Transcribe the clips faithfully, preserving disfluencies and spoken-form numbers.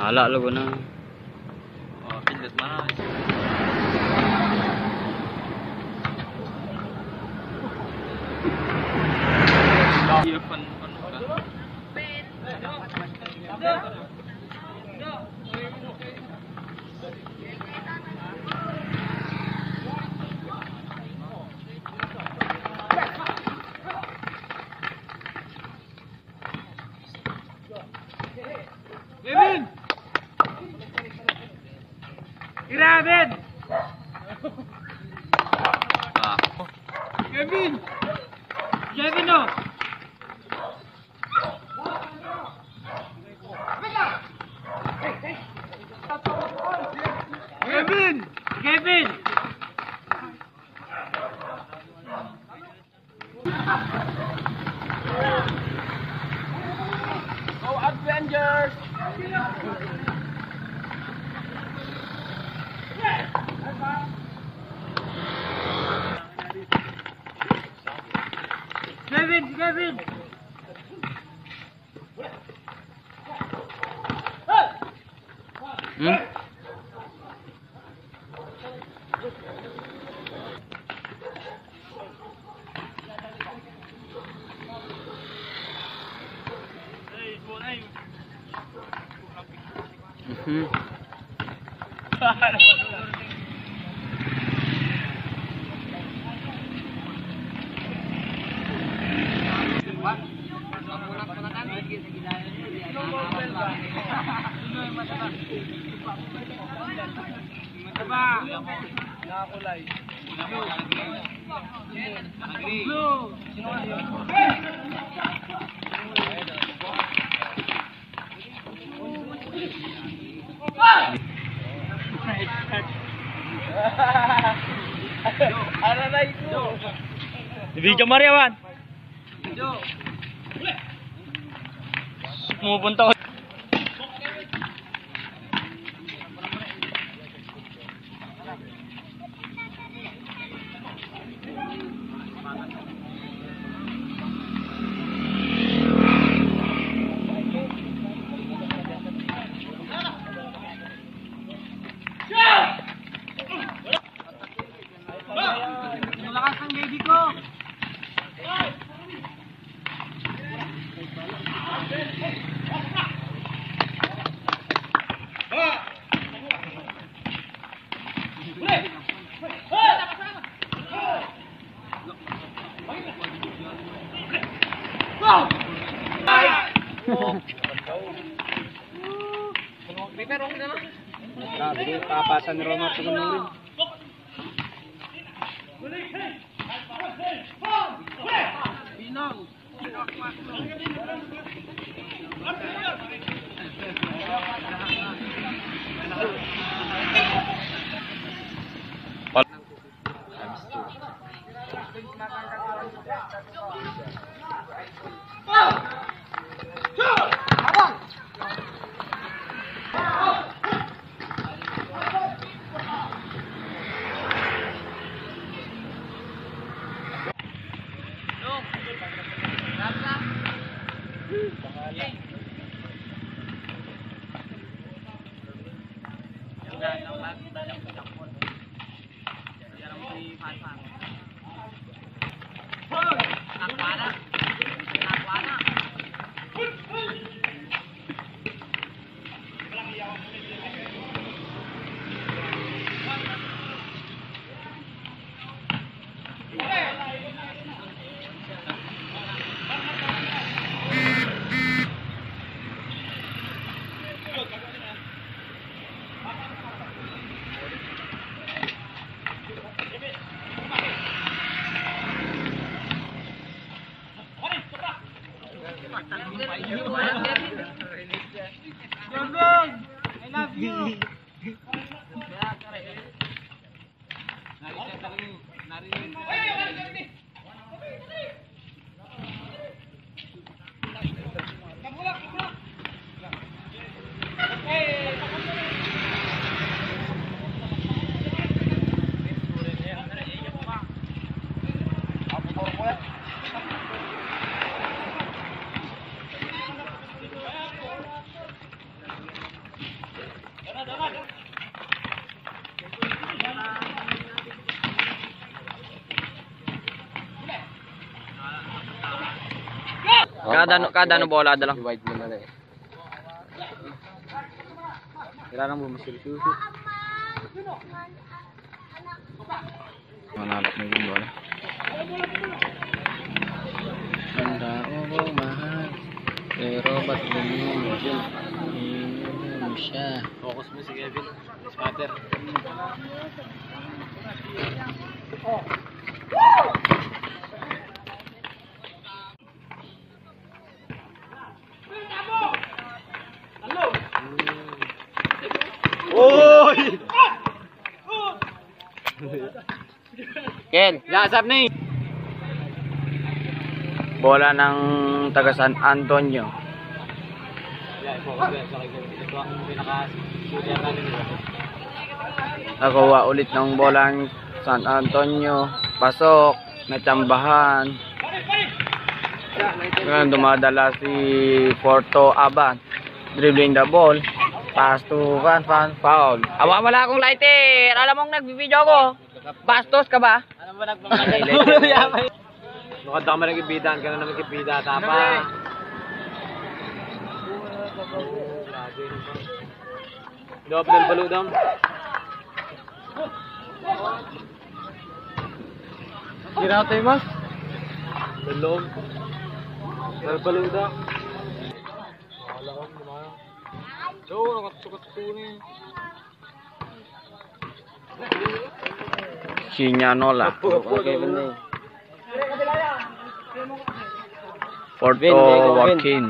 Hala logo na. Oh, pindot mana. Iya pan pan ka. Kevin! Kevin! Ah. Kevin! Kevin no! Kevin! Kevin! Go Avengers! Kevin, Kevin. Hmm? Mhm. Nakakulay. Ano na ito? Video Mariawan. Pumupunta ko. Malakas ang baby ko. Sabi ko, kapasan ni Roma ito rin. Binang. Jogong, I love you. Kada ano, kada ano bola dalang. Divide mo na lang eh. Kailangan mo masilsusi. Manalap na yung bola. Ang tao ko mahal, pero ba't lumilin? Iyon mo siya. Focus mo si Kevin. Scatter. Oy! Ken, Lasap na eh. bola ng taga San Antonio. Focus yan sa Kevin. Ito ang pinaka-shooter natin nila. Nakuha ulit ng bola ng San Antonio. Pasok, natsambahan. Ngayon dumadala si Porto Aban. Dribbling the ball. Pass to kan, fan, foul. Awa, wala akong lighter. Alam mong nagbibideo ako. Bastos ka ba? Ano ba nagpapalay? Nukad ka man nag-ibidan ka na naman kipida. Tapa. Double baludam. Kira tayo mas? Balong. Double baluda. Wala ko naman. So, nakatukat-tukat Sinyanola. Kevin na eh. Porto Win, Win. Joaquin.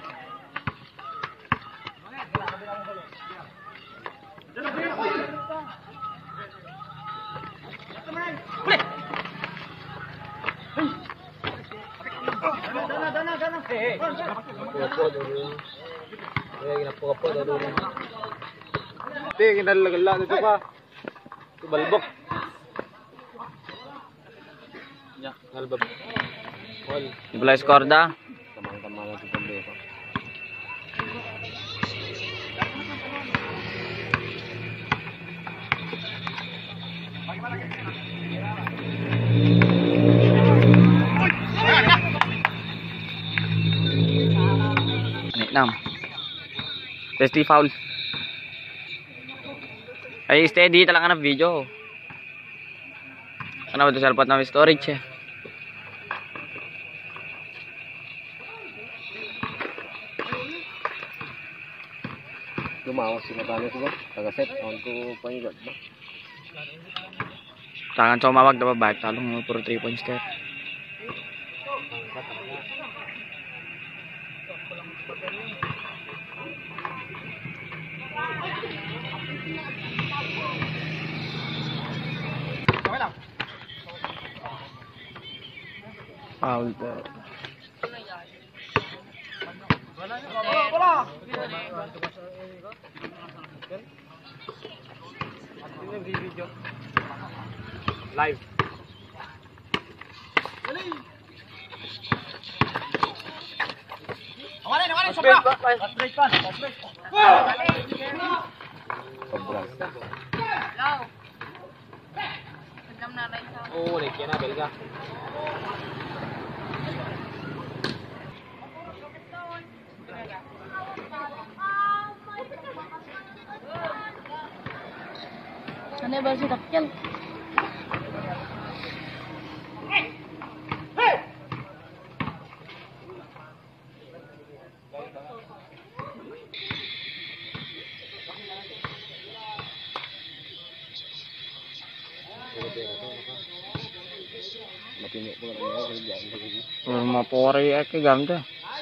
Hindi, kinalagala dito pa. Balbok. Ya, nalbab. Wal. Ibala score da. Tamang-tamang lang itong beko. Nam. Testy foul. Ay steady talaga na video. Ano ba ito sa alpat na storage eh. Lumawas si Natalo ko ba? Taga-set. Awan ko panigat ba? Tangan sa umawag na ba? Talong mo puro three points ka. Foul ka. Live. Oh, này kia na belga. Ano ba si Rakyal? Mapinyo ko lang ako diyan lagi. Puro mapori eh ke gamda.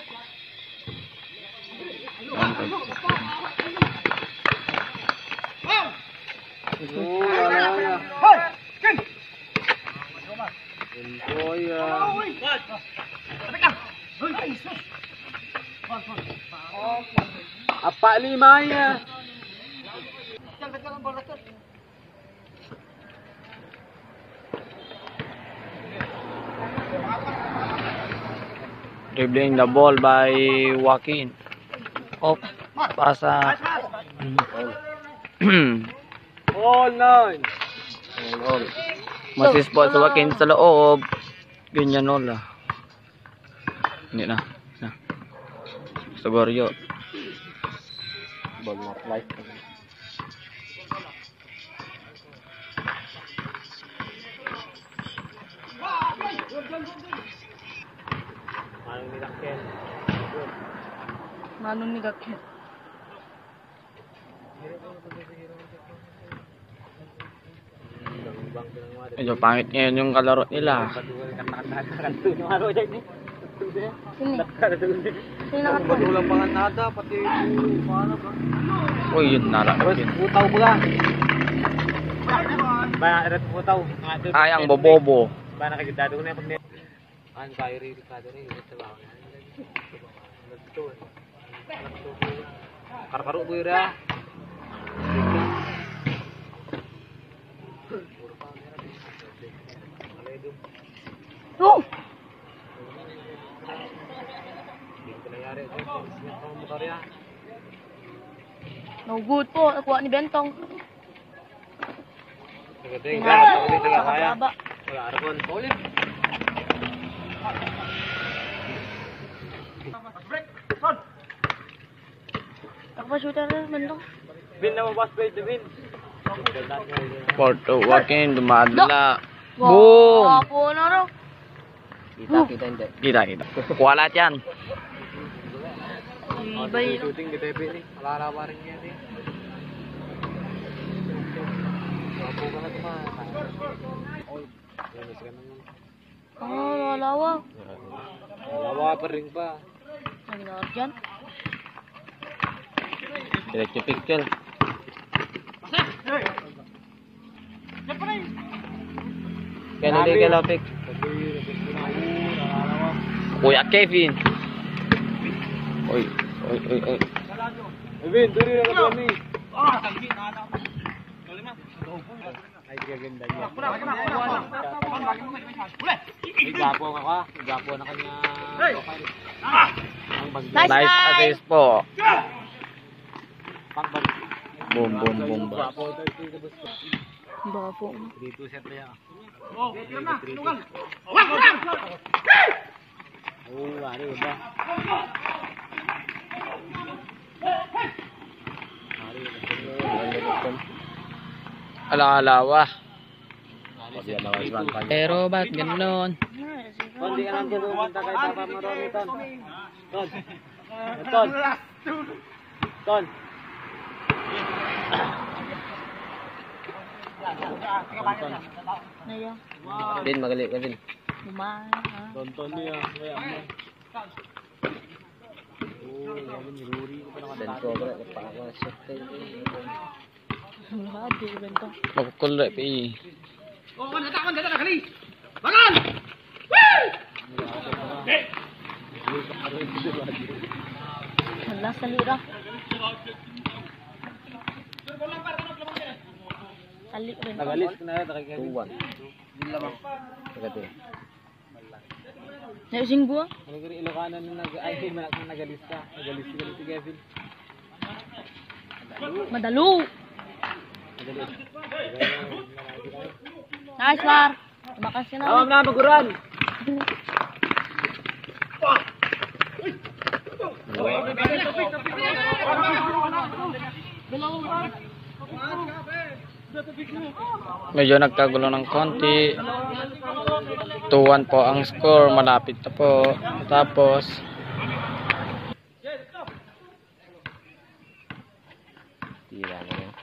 Oh, wala wala. Hoy! Ken. Oh, ya. Apa lima ya? Dribbling the ball by Joaquin. Op, pasa. All nine. All. Masispot sa Joaquin sa loob. Ganyan nola. Hindi na. Na. Sugoryo. Ball na flight. Manong ni Raquel. Manong ni Gakhet. Medyo pangit ngayon yung kalaro nila. Sini. Sini nakatulog. Walang panganada, pati paano ba? Uy, yun nalapit. Putaw ba? Ba, erat putaw. Ay, ang bobobo. Ba, nakagitado ko na yung pag An kayo rin, Ricardo rin. Ito ba ako na? Ito. Karkaro po yun ah. Oh! No good po. Nakuha ni Bentong. Tingnan, ulit na kaya. Nakababa. Wala, Argon. Ulit. Ako pa shooter na Bentong. Bin na mabas play, Bin. Porto Joaquin, dumadala. Boom! Ako na raw. Kita, kita hindi. Kita, kita. Kuha lahat yan. Ibay. Shooting kita Bin eh. Wala pa rin yan eh. Ako ka na tumahan. Oy, yanis ka naman. Ah, lalawa. Wala pa rin pa. Ang ginawag dyan. Diretso picture. Kaya nili ka lapik. Kuya Kevin. Uy, uy, uy, uy. Bin, tuli na kami. Ay, gaganda niya. May gapo ka ka. May gapo na kanya. Ang bag. Nice, Nice nice. assist po. Pang bag. Boom, boom, boom. Gapo ito ito ito. Baka po. three two set na yan. Oh, kaya na. Tugal. Oo, ano yun ba? Ala-alawa. Pero ba't gano'n? Hindi ka lang dyan pumunta kay Papa Maroni, Ton. Ton. Ton. Ton. Naya. Din, magali ka din. Lumayan. ha? Ton, Ton niya. Kaya mo. Oo, yaman ni Rory ko pa nakatalo. Wala, di Bentong. Magkukulo, pi. Oh, kan hata kan hata kali. Bangun. Wala sa lira. Tali rin. Nagalis ko na yun. two one. Naising buwa? Ano kaya Ilocana nung nag... Ay, hindi malak nung nagalis ka. Nagalis ka si Kevin. Madalo. Nagalis. Nice, Mar. Bakas ka na. Tawag na, maguran! Medyo nagkagulo ng konti. two one po ang score. Malapit na po. Tapos, tira na yun.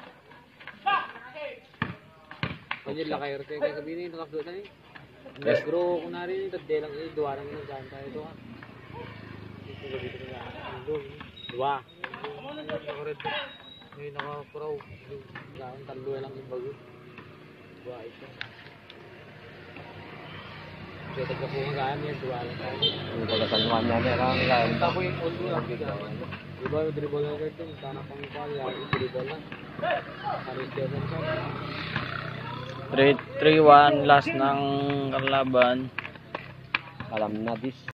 Kanya lang kayo rin kaya sabihin nito kakdo na eh. Yes. Bro, kung nari nito, de lang eh, duwa lang yun, saan tayo ito ka. Ito gabi ito nga, ang doon, duwa. Naka-red, ngayon naka-pro, gawin talo lang yung bago. Duwa ito. Kaya tagkapungan gaan yan, duwa lang tayo. Yung pagkasanuan niya, meron nga. Punta ko yung old lang, diba yung dribble lang ito, tanah pang ipal, yung dribble lang. Haris Stevenson. three one last ng kalaban. Alam na this.